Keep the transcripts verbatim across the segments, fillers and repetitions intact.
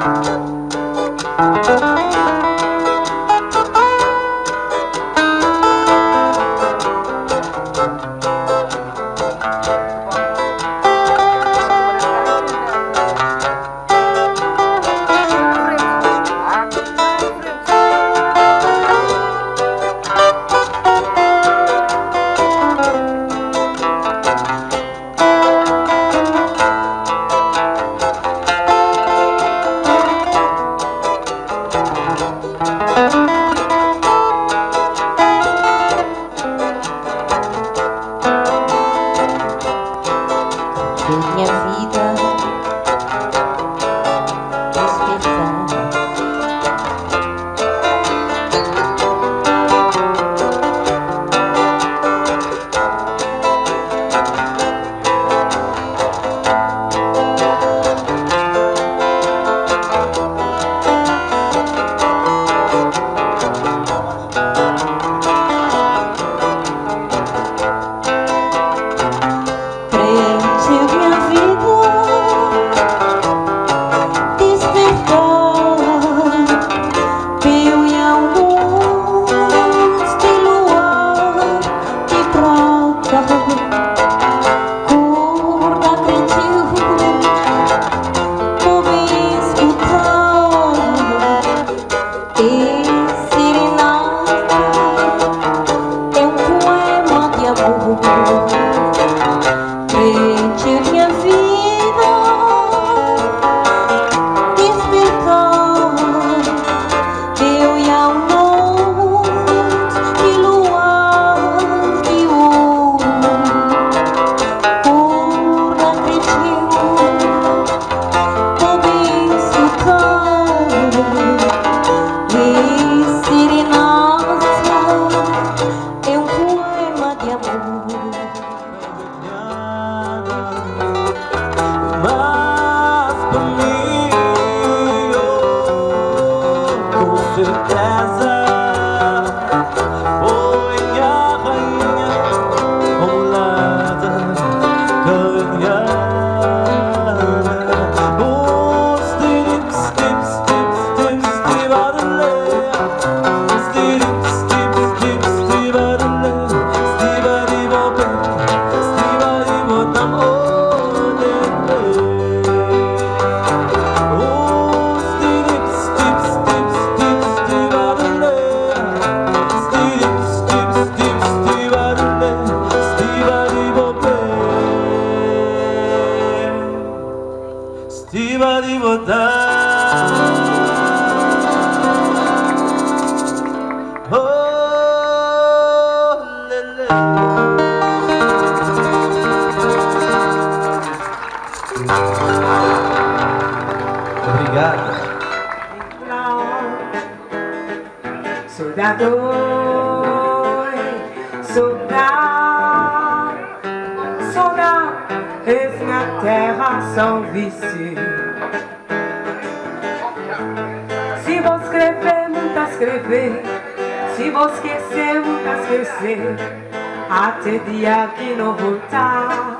Até dia que não voltar.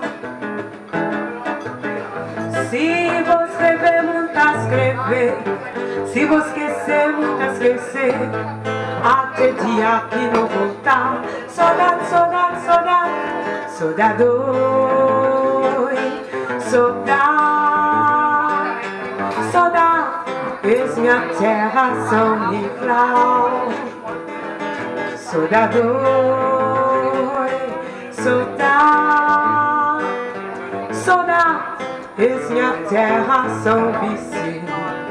Se vou escrever, muito a escrever. Se vou esquecer, muito a esquecer. Até dia que não voltar. Saudade, saudade, saudade. Saudade, saudade. Saudade, és minha terra, São Nicolau. Saudade, saudade, saudade, és minha terra, São Vicente.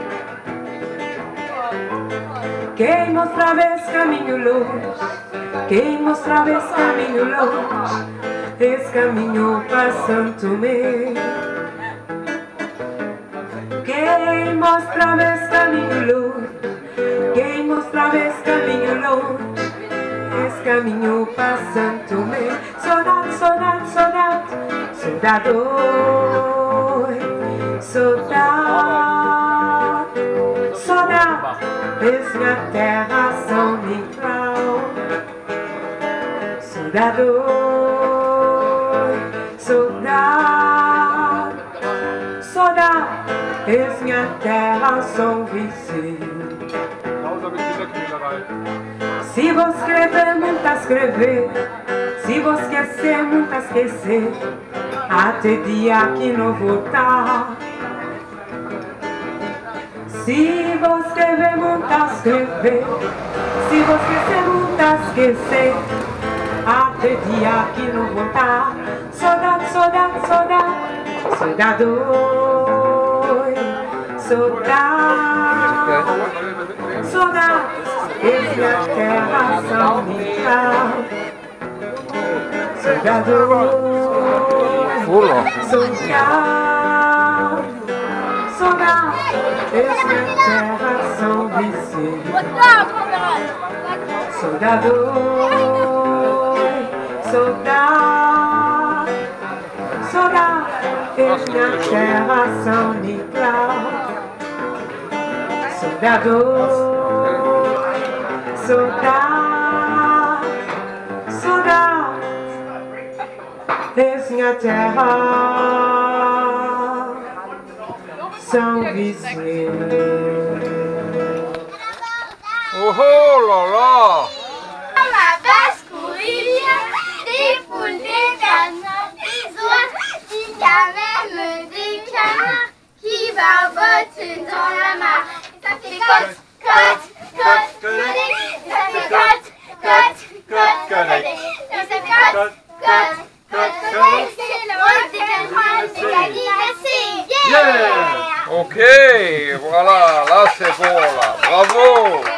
Quem mostrava esse caminho longe, quem mostrava esse caminho longe, esse caminho para Santo Tomé. Quem mostrava esse caminho longe, quem mostrava esse caminho longe, esse caminho para Santo Tomé. Saudade, saudade, saudade, saudade, oi, saudade, saudade, és minha terra, São Nicolau. Saudade, oi, saudade, saudade, ist minha terra são vice. Se vou escrever, muito a escrever. Se vou esquecer, muito a esquecer. Até dia que não voltar. Se vou escrever, muito a escrever. Se vou esquecer, muito a esquecer. Até dia que não voltar. Saudade, saudade, saudade. Soldado, soldado, soldado, esse é a terra são minha. Soldado, soldado, soldado, esse é a terra são vice. Soldado, soldado, soldado. Es minha terra São Nicolau. Soldado, soldado, soldado. Es minha terra São Vicente. Oh oh là là! Ma basse courir, des poules, des canards, des oies, des canards, même des canards qui barbotent dans la mare. Ça fait cote, cote, cote, cote, ça fait cote, cote, cote, cote, ça fait cote, cote, cote, cote, c'est le rôle des canards, des canards, c'est yeah! Ok, voilà, là c'est bon là, bravo!